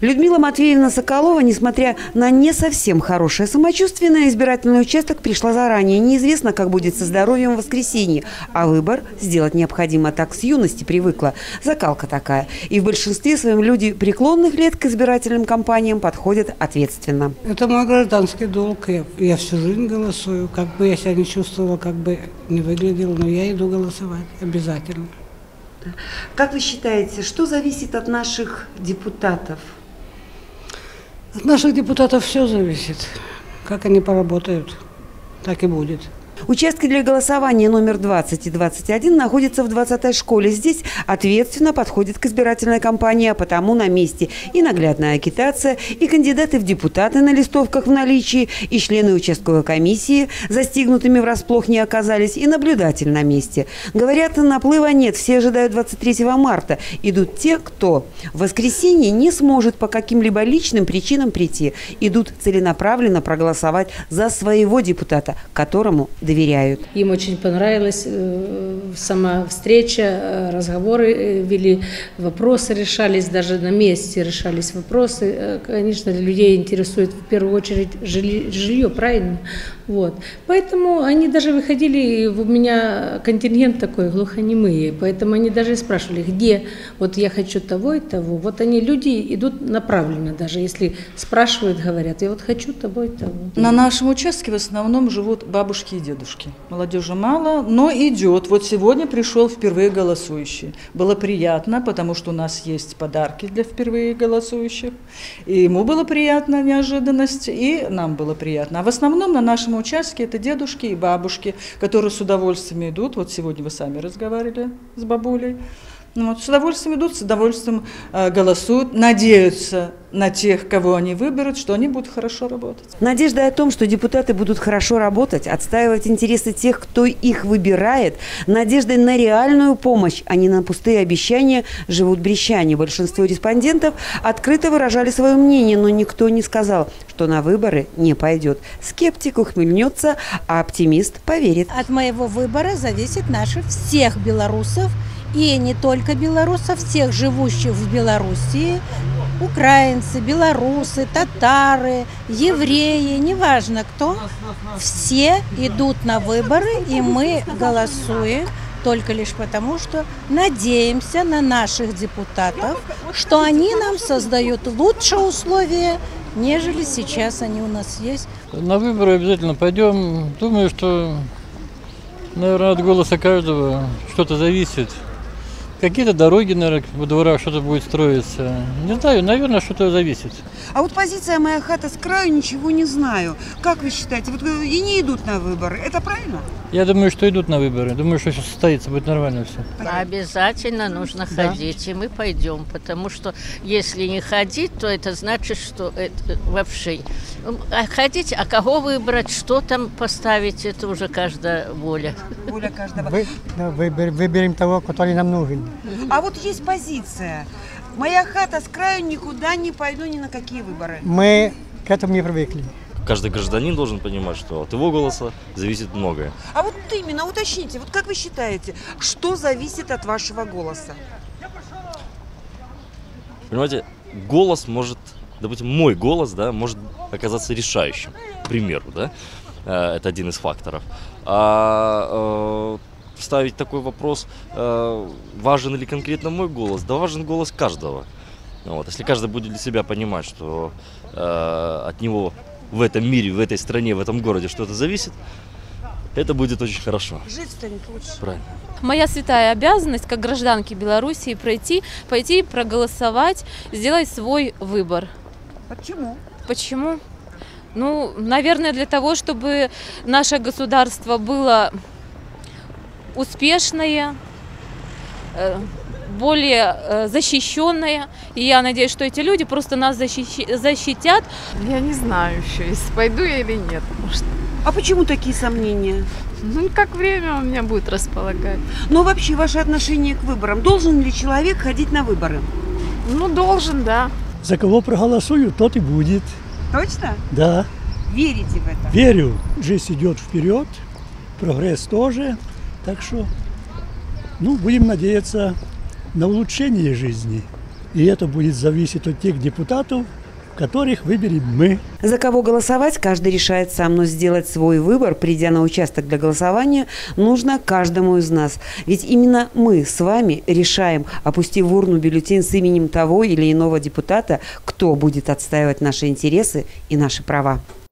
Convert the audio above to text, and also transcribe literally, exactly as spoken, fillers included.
Людмила Матвеевна Соколова, несмотря на не совсем хорошее самочувствие, на избирательный участок пришла заранее. Неизвестно, как будет со здоровьем в воскресенье, а выбор сделать необходимо. Так с юности привыкла. Закалка такая. И в большинстве своем люди преклонных лет к избирательным кампаниям подходят ответственно. Это мой гражданский долг. Я, я всю жизнь голосую. Как бы я себя не чувствовала, как бы не выглядела, но я иду голосовать обязательно. Как вы считаете, что зависит от наших депутатов? От наших депутатов все зависит. Как они поработают, так и будет. Участки для голосования номер двадцать и двадцать один находятся в двадцатой школе. Здесь ответственно подходит к избирательной кампании, а потому на месте и наглядная агитация, и кандидаты в депутаты на листовках в наличии, и члены участковой комиссии застигнутыми врасплох не оказались, и наблюдатель на месте. Говорят, наплыва нет, все ожидают двадцать третьего марта. Идут те, кто в воскресенье не сможет по каким-либо личным причинам прийти. Идут целенаправленно проголосовать за своего депутата, которому доверяют. Им очень понравилась э, сама встреча, э, разговоры э, вели, вопросы решались, даже на месте решались вопросы. Э, конечно, людей интересует в первую очередь жилье, жилье, правильно? Вот. Поэтому они даже выходили, и у меня контингент такой, глухонемые, поэтому они даже спрашивали, где, вот я хочу того и того. Вот они, люди идут направленно, даже если спрашивают, говорят, я вот хочу того и того. На нашем участке в основном живут бабушки и дедушки. Молодежи мало, но идет. Вот сегодня пришел впервые голосующий. Было приятно, потому что у нас есть подарки для впервые голосующих. И ему было приятно, неожиданность, и нам было приятно. А в основном на нашем участке это дедушки и бабушки, которые с удовольствием идут. Вот сегодня вы сами разговаривали с бабулей. Вот, с удовольствием идут, с удовольствием э, голосуют, надеются на тех, кого они выберут, что они будут хорошо работать. Надежда о том, что депутаты будут хорошо работать, отстаивать интересы тех, кто их выбирает, надеждой на реальную помощь, а не на пустые обещания, живут брещане. Большинство респондентов открыто выражали свое мнение, но никто не сказал, что на выборы не пойдет. Скептик ухмыльнется, а оптимист поверит. От моего выбора зависит наших всех белорусов, и не только белорусов, всех живущих в Белоруссии, украинцы, белорусы, татары, евреи, неважно кто, все идут на выборы, и мы голосуем только лишь потому, что надеемся на наших депутатов, что они нам создают лучшие условия, нежели сейчас они у нас есть. На выборы обязательно пойдем. Думаю, что, наверное, от голоса каждого что-то зависит. Какие-то дороги, наверное, во дворах что-то будет строиться. Не знаю, наверное, что-то зависит. А вот позиция «Моя хата с краю» ничего не знаю. Как вы считаете, вот и не идут на выборы, это правильно? Я думаю, что идут на выборы. Думаю, что сейчас состоится, будет нормально все. Обязательно нужно да. ходить, и мы пойдем, потому что если не ходить, то это значит, что это вообще а ходить, а кого выбрать, что там поставить, это уже каждая воля. Воля каждого. Вы, да, выбер, выберем того, который нам нужен. А вот есть позиция. «Моя хата с краю, никуда не пойду ни на какие выборы». Мы к этому не привыкли. Каждый гражданин должен понимать, что от его голоса зависит многое. А вот именно уточните, вот как вы считаете, что зависит от вашего голоса? Понимаете, голос может, допустим, мой голос, да, может оказаться решающим, к примеру, да, это один из факторов. А э, ставить такой вопрос, э, важен ли конкретно мой голос? Да важен голос каждого. Вот. Если каждый будет для себя понимать, что э, от него в этом мире, в этой стране, в этом городе что-то зависит, это будет очень хорошо. Жить станет лучше. Правильно. Моя святая обязанность, как гражданки Белоруссии, пройти, пойти проголосовать, сделать свой выбор. Почему? Почему? Ну, наверное, для того, чтобы наше государство было успешное, более защищенное. И я надеюсь, что эти люди просто нас защитят. Я не знаю еще, пойду я или нет. Может. А почему такие сомнения? Ну, как время у меня будет располагать. Но вообще ваше отношение к выборам. Должен ли человек ходить на выборы? Ну, должен, да. За кого проголосую, тот и будет. Точно? Да. Верите в это? Верю. Жизнь идет вперед, прогресс тоже. Так что, ну, будем надеяться на улучшение жизни. И это будет зависеть от тех депутатов, которых выберем мы. За кого голосовать, каждый решает сам, но сделать свой выбор, придя на участок для голосования, нужно каждому из нас. Ведь именно мы с вами решаем, опустив в урну бюллетень с именем того или иного депутата, кто будет отстаивать наши интересы и наши права.